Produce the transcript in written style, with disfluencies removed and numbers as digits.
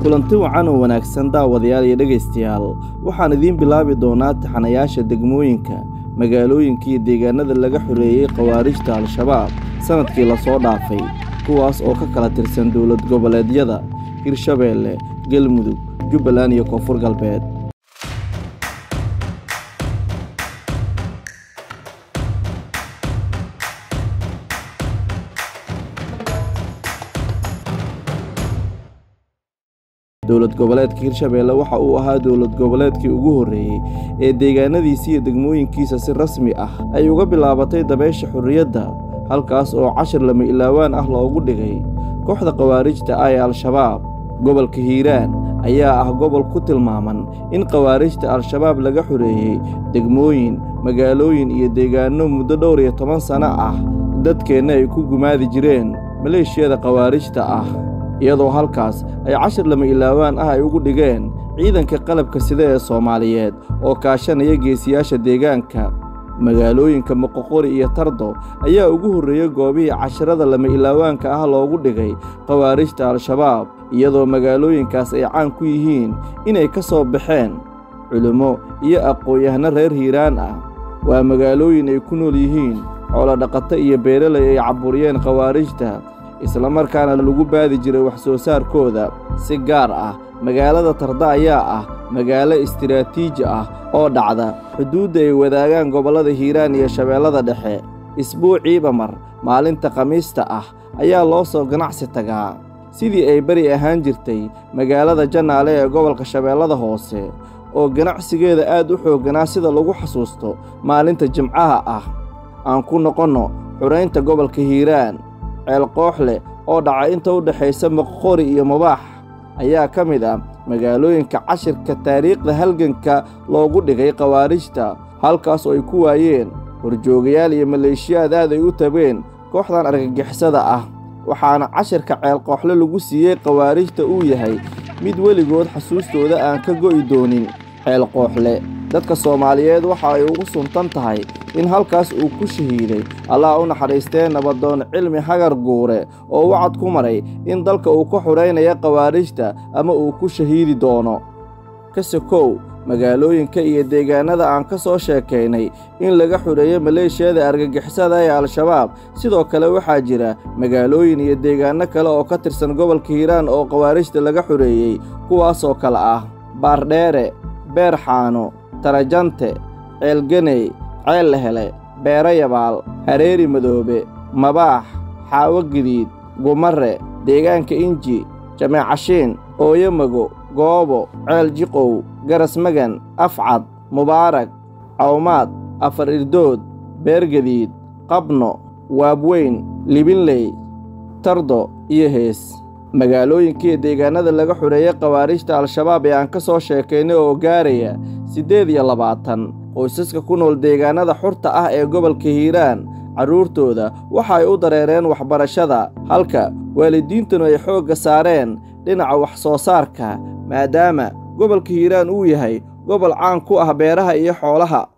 kulanti wacan oo wanaagsan daawadayaal iyo dhageystayaal waxaan idiin bilaabi doonaa taxanayaasha degmooyinka magaalooyinka iyo deegaanada laga xoreeyay khawaarijta al-shabaab sanadkii la soo dhaafay kuwaas oo ka kala tirsan dowlad goboleedyada Hirshabeelle, Galmudug, Jubbaland iyo Koonfur Galbeed. dowlad goboleedka Hirshabeelle waxa uu ahaa dowlad goboleedkii ugu horeeyay ee deegaanadiisa iyo degmooyinkiisa si rasmi ah ay uga bilaabatay dabeesha xorriyadda halkaas oo cashir lama ilaawaan ah loogu dhigay kooxda khawaarijta ee al-shabaab. gobolka Hiiraan ayaa ah gobol ku tilmaaman in khawaarijta al-shabaab laga xoreeyay degmooyin, magaalooyin iyo deegaano muddo dhowr iyo 10 sano ah dadkeena ay ku gumaadi jireen maleeshiyada khawaarijta ah iyadoo halkaas ay cashir lama ilaawaan ah ay ugu dhigeen ciidanka qalabka sida ee Soomaaliyeed oo kaashanaya geesiyaasha deegaanka. magaalooyinka Moqoqori iyo Tardo ayaa ugu horeeyay goobihii cashirada lama ilaawaanka ah loogu dhigay khawaarijta al-shabaab iyadoo magaalooyinkaas ay caan ku yihiin inay ka soo baxeen culimo iyo aqoon-yahano reer Hiiraan ah. waa magaalooyin ay ku nool yihiin xoolo dhaqato iyo beeraley ay caburiyeen khawaarijta isla markaana lagu baadi jiray wax soo saarkooda. si gaar ah magaalada Tardo ayaa ah magaalo istiraatiiji ah oo dhacda xuduudda ay wadaagaan gobolada Hiiraan iyo Shabeellada Dhexe. isbuuciiba mar maalinta Khamiista ah ayaa loo soo ganacsi tagaa sidii ay bari ahaan jirtay magaalada Janaale ee gobolka Shabeellada Hoose oo ganacsigeeda aad u xoogganaa sida lagu xasuusto maalinta Jimcaha ah. aan ku noqono xureynta gobolka Hiiraan. ceel Qooxle oo dhaca inta u dhaxaysa Moqoqori iyo Mabaax ayaa ka mid ah magaalooyinka cashirka taariikhda halganka loogu dhigay khawaarijta halkaas oo ay ku waayeen horjoogayaal iyo maleeshiyaad aad ay u tabeen kooxdan argagixisada ah. waxaana cashirka ceel Qooxle lagu siiyay khawaarijta uu yahay mid weligood xasuustooda aan ka go'i doonin. ceel Qooxle dadka Soomaaliyeed waxa ay ugu suntan tahay in halkaas uu ku shahiiday Allah u naxariistay nabadoon cilmi hagar guure oo wacad ku maray in dalka uu ka xoreynayo khawaarijta ama uu ku shahiidi doono. kasokow magaalooyinka iyo deegaanada aan ka soo sheekaynay in laga xoreeyo maleeshiyada argagixisada ee al-shabaab sidoo kale waxaa jira magaalooyin iyo deegaano kale oo ka tirsan gobolka Hiiraan oo khawaarijta laga xoreeyay kuwaas oo kala ah Baardheere, Beerxaano, Tarajante, Ceelganey, ceel la helay Beero Yabaal, Hareeri Madoobe, Mabaax, Xaawo Gadiid, Gumare, deegaanka Inji, Jameecashiin, Ooyamago, Goobo, Ceel Jiqow, Garas Magan, Afcad, Mubaarak, Cawmaad, Afar Irdood, Beer Gadiid, Qabno, Waabweyn, Libinley, Tardo iyo Hees. magaalooyinka deegaanada laga xoreeyay khawaarijta al-shabaab ee aan ka soo sheekaynay oo gaaraya 28 qoysaska ku nool deegaanada xurta ah ee gobolka Hiiraan caruurtooda waxa ay u dareereen waxbarashada halka waalidiintuna ay xoogga saareen dhinaca wax soo saarka maadaama gobolka Hiiraan uu yahay gobol caan ku ah beeraha iyo xoolaha.